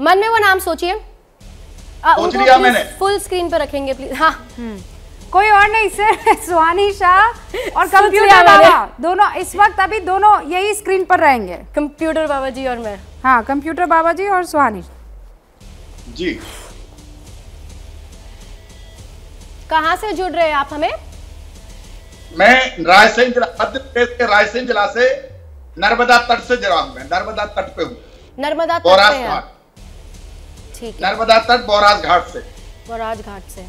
मन में वो नाम सोचिए। सोच लिया मैंने। फुल स्क्रीन पे रखेंगे प्लीज। हाँ कोई और नहीं सर, सुहानी शाह और कंप्यूटर बाबा दोनों इस वक्त अभी दोनों यही स्क्रीन पर रहेंगे। कंप्यूटर बाबा जी और मैं। हाँ कंप्यूटर बाबा जी और सुहानी जी। कहाँ से जुड़ रहे हैं आप हमें? मैं रायसेन जिला, मध्य प्रदेश के रायसेन जिला से नर्मदा तट से जुड़ा हूँ। मैं नर्मदा तट पे हूँ। नर्मदा तट बौराज पे घाट। ठीक है। नर्मदा तट बौराज घाट से। बौराज घाट से।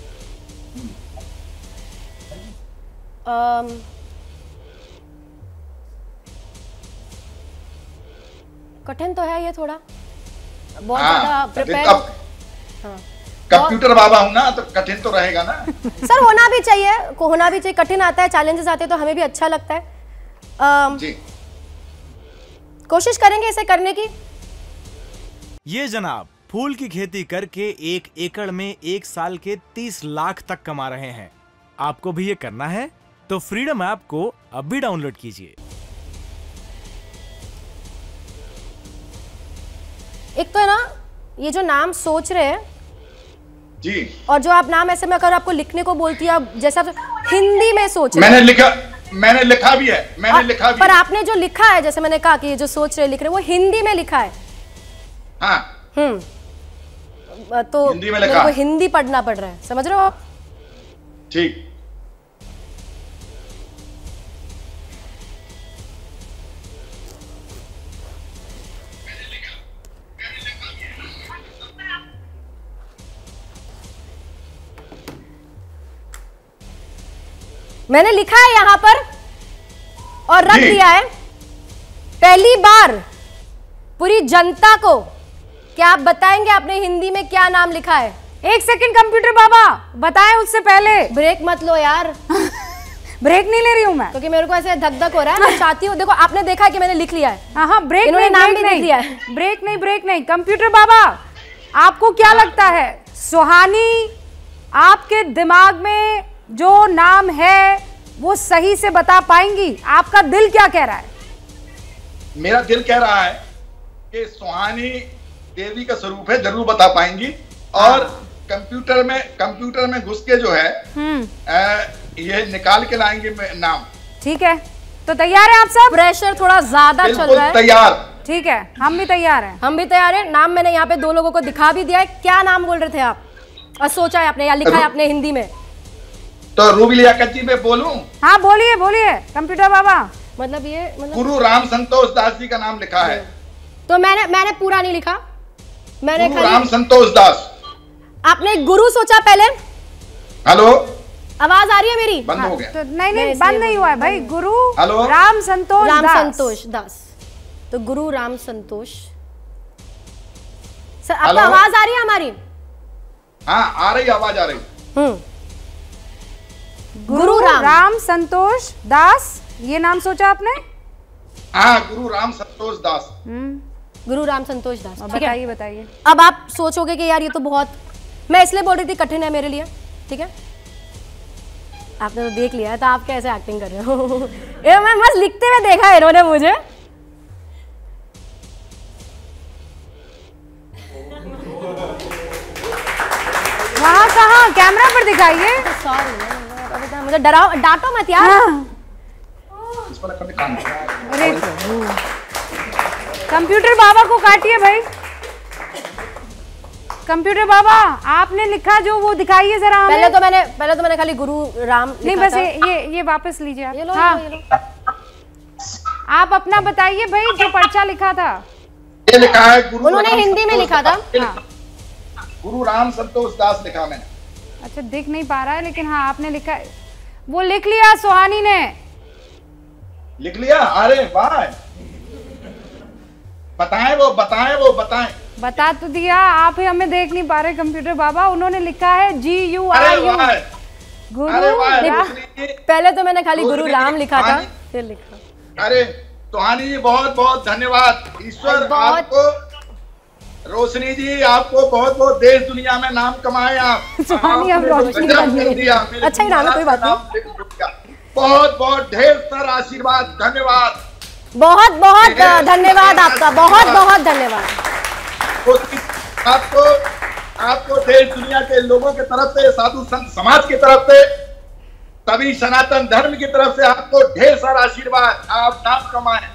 कठिन तो है ये थोड़ा, बहुत ज्यादा प्रिपेयर। हाँ कंप्यूटर बाबा हूं ना, तो कठिन तो रहेगा ना। सर होना भी चाहिए, होना भी चाहिए। कठिन आता है, चैलेंजेस आते हैं तो हमें भी अच्छा लगता है। जी। कोशिश करेंगे इसे करने की। ये जनाब फूल की खेती करके 1 एकड़ में 1 साल के 30 लाख तक कमा रहे हैं। आपको भी ये करना है तो फ्रीडम ऐप को अभी डाउनलोड कीजिए। एक तो है ना ये जो नाम सोच रहे हैं जी, और जो आप नाम ऐसे में अगर आपको लिखने को बोलती है, आप जैसा हिंदी में सोच रहे हैं। मैंने लिखा भी है, लिखा भी पर है। आपने जो लिखा है, जैसे मैंने कहा कि ये जो सोच रहे लिख रहे वो हिंदी में लिखा है। हाँ। तो हिंदी में लिखा, मेरे को हिंदी पढ़ना पड़ रहा है, समझ रहे हो आप? ठीक। मैंने लिखा है यहाँ पर और रख दिया है। पहली बार पूरी जनता को क्या आप बताएंगे आपने हिंदी में क्या नाम लिखा है? 1 सेकंड कंप्यूटर बाबा बताएं, उससे पहले ब्रेक मत लो यार। ब्रेक नहीं ले रही हूँ मैं, क्योंकि मेरे को ऐसे धक धक हो रहा है। मैं चाहती हूँ, देखो आपने देखा है कि मैंने लिख लिया है। हाँ ब्रेक इन्होंने नहीं, नाम भी लिख लिया है। ब्रेक नहीं। कंप्यूटर बाबा आपको क्या लगता है, सुहानी आपके दिमाग में जो नाम है वो सही से बता पाएंगी? आपका दिल क्या कह रहा है? मेरा दिल कह रहा है कि सुहानी देवी का स्वरूप है, जरूर बता पाएंगी। और कंप्यूटर में घुस के जो है ये निकाल के लाएंगे नाम। ठीक है, तो तैयार है आप सब? प्रेशर थोड़ा ज्यादा चल रहा है। तैयार। ठीक है, हम भी तैयार हैं। हम भी तैयार हैं। नाम मैंने यहाँ पे 2 लोगों को दिखा भी दिया है। क्या नाम बोल रहे थे आप? और सोचा है आपने या लिखा है आपने हिंदी में? तो रूबी लियाकत जी मैं बोलूं? हाँ बोलिए कंप्यूटर बाबा। मतलब ये गुरु राम संतोष दास जी का नाम लिखा है। तो मैंने पूरा नहीं लिखा, मैंने गुरु राम संतोष दास। आपने गुरु सोचा पहले? हेलो, आवाज आ रही है मेरी? बंद हो गया। तो नहीं बंद नहीं हुआ है भाई। गुरु हेलो राम संतोष दास। तो गुरु राम संतोष सर, आपको आवाज आ रही है हमारी? हाँ आ रही, आवाज आ रही। गुरु राम संतोष दास, ये नाम सोचा आपने? हाँ, गुरु राम संतोष दास। गुरु राम संतोष दास। बताइए। अब आप सोचोगे कि यार ये तो बहुत, मैं इसलिए बोल रही थी कठिन है मेरे लिए। ठीक है, आपने तो देख लिया है, तो आप कैसे एक्टिंग कर रहे हो? ये मैं बस लिखते हुए देखा है इन्होंने मुझे। वहाँ कहाँ, कैमरा पर दिखाइए। सॉरी, मुझे डराओ, डांटो मत यार। अरे कंप्यूटर बाबा को काटिए भाई। कंप्यूटर बाबा आपने लिखा जो वो दिखाइए जरा हमें। पहले तो मैंने खाली गुरु राम नहीं, बस ये वापस लीजिए आप। ये लो, हाँ। ये लो। आप अपना बताइए भाई, जो पर्चा लिखा था। ये लिखा है गुरु, उन्होंने हिंदी में लिखा था। गुरु राम संतोष दास लिखा मैंने। अच्छा दिख नहीं पा रहा है, लेकिन हाँ आपने लिखा, वो लिख लिया सुहानी ने। लिख लिया? अरे वाह, बताएं। बता तो दिया, आप ही हमें देख नहीं पा रहे कंप्यूटर बाबा। उन्होंने लिखा है GURU गुरु। पहले तो मैंने खाली गुरु राम लिखा था, फिर लिखा। अरे सुहानी जी बहुत बहुत धन्यवाद। ईश्वर आपको, रोशनी जी आपको बहुत बहुत देश दुनिया में नाम कमाए। आप सुहानी अब रोशनी बन गई। अच्छा ही नाम है, कोई बात नहीं। बहुत बहुत ढेर सारा आशीर्वाद, धन्यवाद। बहुत बहुत धन्यवाद आपका, बहुत बहुत धन्यवाद। आपको देश दुनिया के लोगों की तरफ से, साधु संत समाज की तरफ से, सभी सनातन धर्म की तरफ से आपको ढेर सारा आशीर्वाद। आप नाम कमाएं।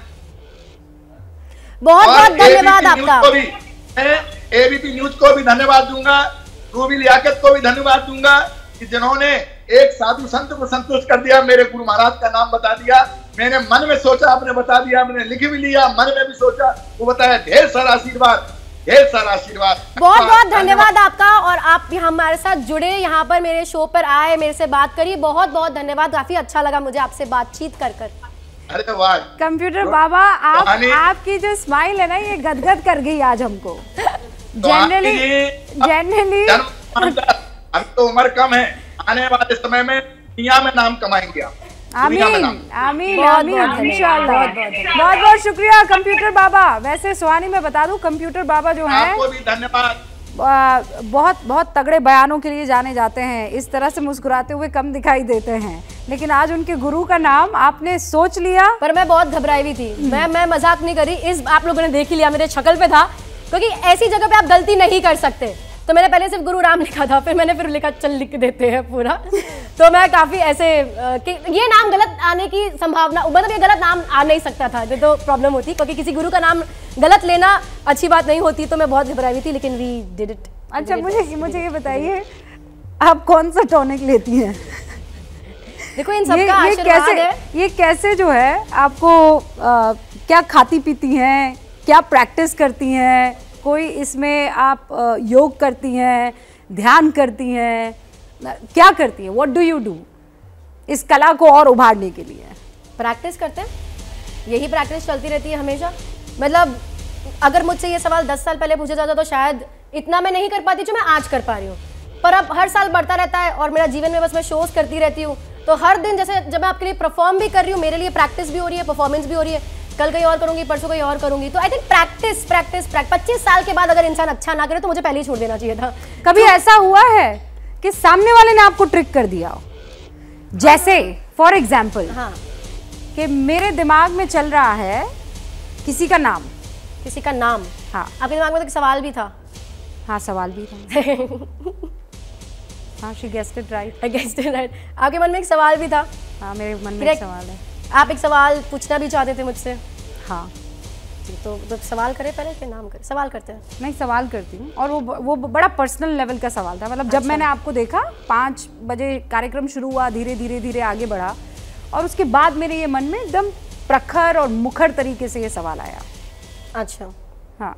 बहुत बहुत धन्यवाद आपका। एबीपी न्यूज को भी धन्यवाद दूंगा, रूबी लियाकत को भी धन्यवाद दूंगा कि जिन्होंने एक साधु संत को संतुष्ट कर दिया, मेरे गुरु महाराज का नाम बता दिया। मैंने मन में सोचा, आपने बता दिया, मैंने लिख भी लिया, मन में भी सोचा, वो बताया। ढेर सारा आशीर्वाद, ढेर सारा आशीर्वाद। बहुत बहुत धन्यवाद आपका। और आप हमारे साथ जुड़े, यहाँ पर मेरे शो पर आए, मेरे से बात करी, बहुत बहुत धन्यवाद। काफी अच्छा लगा मुझे आपसे बातचीत कर कर। अरे वाह कंप्यूटर बाबा, आपकी जो स्माइल है ना, ये गदगद कर गई आज हमको। जनरली अब तो उम्र कम है, आने वाले समय में दुनिया में नाम कमाएंगे आप। आमीन आमीन आमीन इंशाल्लाह। बहुत बहुत शुक्रिया कंप्यूटर बाबा। वैसे सुहानी मैं बता दूं, कंप्यूटर बाबा जो है, आपको भी धन्यवाद। बहुत बहुत तगड़े बयानों के लिए जाने जाते हैं। इस तरह से मुस्कुराते हुए कम दिखाई देते हैं, लेकिन आज उनके गुरु का नाम आपने सोच लिया। पर मैं बहुत घबराई हुई थी, मैं मजाक नहीं करी। इस आप लोगों ने देख ही लिया, मेरे शक्ल पे था, क्योंकि ऐसी जगह पे आप गलती नहीं कर सकते। तो मैंने पहले सिर्फ गुरु राम लिखा था, फिर मैंने लिखा चल लिख देते हैं पूरा। तो मैं काफी ऐसे कि ये नाम गलत आने की संभावना, मतलब ये गलत नाम आ नहीं सकता था, ये तो प्रॉब्लम होती, क्योंकि किसी गुरु का नाम गलत लेना अच्छी बात नहीं होती। तो मैं बहुत घबराई हुई थी, लेकिन वी डिड इट। अच्छा, मुझे ये बताइए, आप कौन सा टॉनिक लेती हैं? देखो, इन सबका आशीर्वाद है। ये कैसे जो है आपको क्या खाती पीती हैं, क्या प्रैक्टिस करती हैं? कोई इसमें आप योग करती हैं, ध्यान करती हैं, क्या करती हैं? व्हाट डू यू डू इस कला को और उभारने के लिए? प्रैक्टिस करते हैं, यही प्रैक्टिस चलती रहती है हमेशा। मतलब अगर मुझसे ये सवाल 10 साल पहले पूछा जाता तो शायद इतना मैं नहीं कर पाती जो मैं आज कर पा रही हूँ। पर अब हर साल बढ़ता रहता है, और मेरा जीवन में बस मैं शोज करती रहती हूँ। तो हर दिन, जैसे जब मैं आपके लिए परफॉर्म भी कर रही हूँ, मेरे लिए प्रैक्टिस भी हो रही है, परफॉर्मेंस भी हो रही है। कल कहीं और करूंगी, परसों कहीं और करूंगी। तो आई थिंक प्रैक्टिस 25 साल के बाद अगर इंसान अच्छा ना करे तो मुझे पहले ही छोड़ देना चाहिए था। कभी ऐसा हुआ है कि सामने वाले ने आपको ट्रिक कर दिया हो? जैसे फॉर एग्जाम्पल, हाँ, कि मेरे दिमाग में चल रहा है किसी का नाम। किसी का नाम? हाँ। आपके दिमाग में तो सवाल भी था? हाँ, सवाल भी था। हाँ, she guessed it right. I guessed it right. आपके मन में एक सवाल भी था? हाँ, मेरे मन में एक सवाल है। आप एक सवाल पूछना भी चाहते थे मुझसे? हाँ। तो सवाल करें पहले कि नाम करें? सवाल करते हैं। नहीं, सवाल करती हूँ। और वो बड़ा पर्सनल लेवल का सवाल था। मतलब जब मैंने आपको देखा, 5 बजे कार्यक्रम शुरू हुआ, धीरे धीरे धीरे आगे बढ़ा, और उसके बाद मेरे ये मन में एकदम प्रखर और मुखर तरीके से ये सवाल आया। अच्छा। हाँ,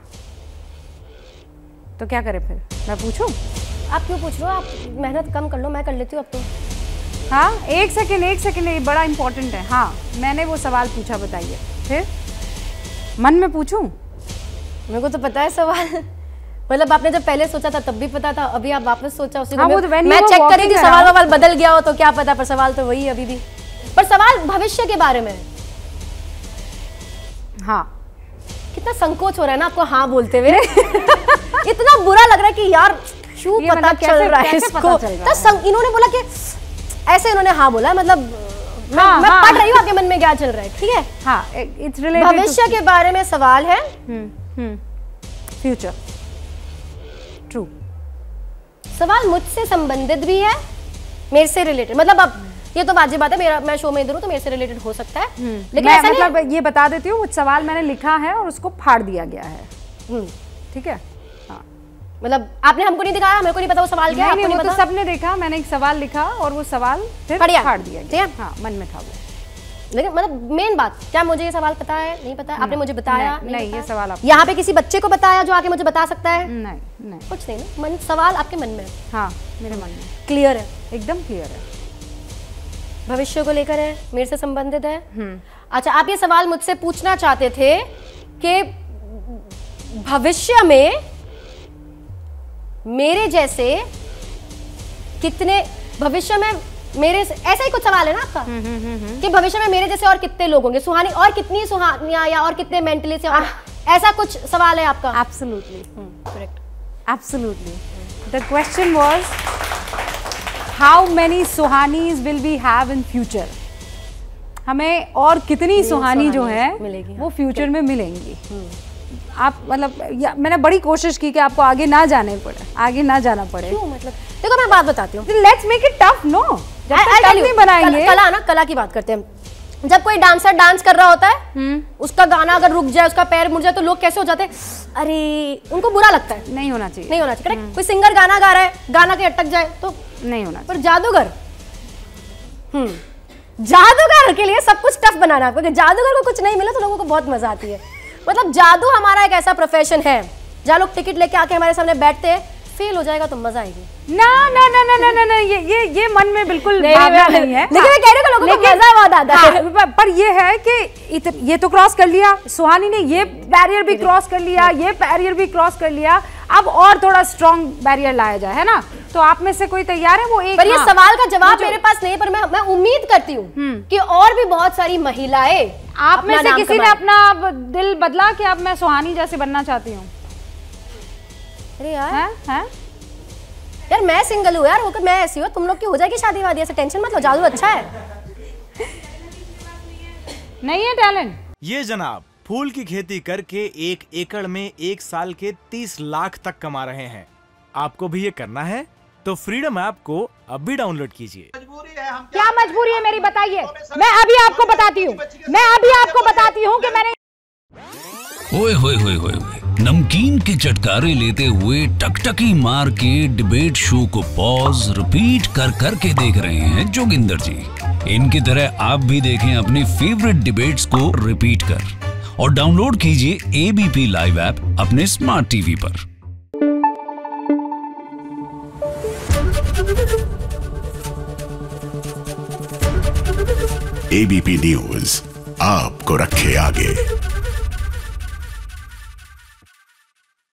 तो क्या करें फिर? मैं पूछूं? आप क्यों पूछ रहे हो? आप मेहनत कम कर लो, मैं कर लेती हूँ अब तो। हाँ, एक सेकेंड, ये बड़ा इंपॉर्टेंट है। हाँ, मैंने वो सवाल पूछा, बताइए। फिर मन में पूछूं? मेरे को तो पता है सवाल। मतलब आपने जब पहले सोचा था तब भी पता था, अभी आप वापस सोचा उसी को। हाँ, मैं चेक करी थी, सवाल बदल गया हो तो क्या पता, पर सवाल तो वही है अभी भी। पर सवाल भविष्य के बारे में। हाँ। कितना संकोच हो रहा है ना आपको हाँ बोलते हुए। इतना बुरा लग रहा है कि यार क्यों पता चल रहा है इसको। इन्होंने बोला कि ऐसे, इन्होंने हाँ बोला, मतलब मैं पढ़ रही हूँ आपके मन में क्या चल रहा है। ठीक है, हाँ, इट्स रिलेटेड। भविष्य के बारे में सवाल है। Future, true. सवाल मुझसे संबंधित भी है, मेरे से रिलेटेड। मतलब अब ये तो वाजिब बात है, मैं शो में इधर हूँ तो मेरे से रिलेटेड हो सकता है। लेकिन मैं मतलब ये बता देती हूँ, वो सवाल मैंने लिखा है और उसको फाड़ दिया गया है। ठीक है। हाँ, मतलब आपने हमको नहीं दिखाया, मेरे को नहीं पता वो सवाल क्या है। नहीं, वो तो सबने देखा। मैंने एक सवाल लिखा और वो सवाल फिर फाड़ दिया गया। हाँ, मन में था वो। लेकिन मतलब मेन बात, क्या मुझे ये सवाल पता है? नहीं पता है। आपने मुझे बताया? नहीं, ये सवाल आपको यहाँ पे किसी बच्चे को बताया जो आके मुझे बता सकता है? नहीं, कुछ नहीं ना। मन सवाल आपके मन में? हाँ, मेरे मन में क्लियर है, एकदम क्लियर है। भविष्य को लेकर है, मेरे से संबंधित है। अच्छा, आप ये सवाल मुझसे पूछना चाहते थे कि भविष्य में मेरे जैसे कितने, भविष्य में मेरे, ऐसा ही कुछ सवाल है ना आपका? कि भविष्य में मेरे जैसे और कितने लोग होंगे, सुहानी और कितनी सुहानियां, या और कितने मेंटली से, और ऐसा कुछ सवाल है आपका? Absolutely correct, absolutely. The question was how many Suhanis will we have in future? हमें और कितनी सुहानी जो है मिलेगी, वो फ्यूचर में मिलेंगी। आप मतलब मैंने बड़ी कोशिश की कि आपको आगे ना जाना पड़े। क्यों मतलब? देखो मैं बात बताती हूँ। Let's make it tough. No, जब तक टफ नहीं बनाएंगे। कला की बात करते हैं। जब कोई डांसर डांस कर रहा होता है, उसका गाना अगर रुक जाए, उसका पैर मुड़ जाए, तो लोग कैसे हो जाते हैं? अरे, उनको बुरा लगता है। नहीं होना चाहिए, नहीं होना चाहिए। करेक्ट। कोई सिंगर गाना गा रहा है, गाना के अटक जाए तो नहीं होना। पर जादूगर, जादूगर के लिए सब कुछ टफ बनाना है, क्योंकि जादूगर को कुछ नहीं मिला तो लोगों को बहुत मजा आती है। मतलब जादू हमारा एक ऐसा प्रोफेशन है जहाँ लोग टिकट लेके आके हमारे सामने बैठते हैं, फेल हो जाएगा तो मजा आएगी। ना ना ना ना ना ना, ये मन में बिल्कुल भावना नहीं है। लेकिन मैं कह रही हूँ लोगों को मजा बहुत आता है। पर ये है कि ये तो क्रॉस कर लिया सुहानी ने, ये बैरियर भी क्रॉस कर लिया, ये बैरियर भी क्रॉस कर लिया। अब और थोड़ा स्ट्रॉन्ग बैरियर लाया जाए, है ना? तो आप में से कोई तैयार है? वो एक पर ये सवाल का जवाब मेरे पास नहीं है, पर मैं उम्मीद करती हूँ कि और भी बहुत सारी महिलाएं, आप में से किसी ने अपना दिल बदला कि अब मैं सुहानी जैसे बनना चाहती हूँ? अरे यार, हैं? यार मैं सिंगल हूँ यार, होकर मैं ऐसी हूँ, तुम लोग की हो जाएगी शादी वादी, ऐसे टेंशन मत लो, जादू अच्छा है। नहीं है टैलेंट? ये जनाब फूल की खेती करके 1 एकड़ में 1 साल के 30 लाख तक कमा रहे हैं। आपको भी ये करना है तो फ्रीडम ऐप को अभी डाउनलोड कीजिए। क्या मजबूरी है मेरी, बताइए। मैं अभी आपको बताती हूँ कि मैंने ओए होए होए होए, नमकीन के चटकारे लेते हुए टकटकी मार के डिबेट शो को पॉज रिपीट कर करके देख रहे हैं जोगिंदर जी। इनकी तरह आप भी देखें अपनी फेवरेट डिबेट्स को रिपीट कर और डाउनलोड कीजिए एबीपी लाइव ऐप अपने स्मार्ट टीवी पर। एबीपी न्यूज आपको रखे आगे।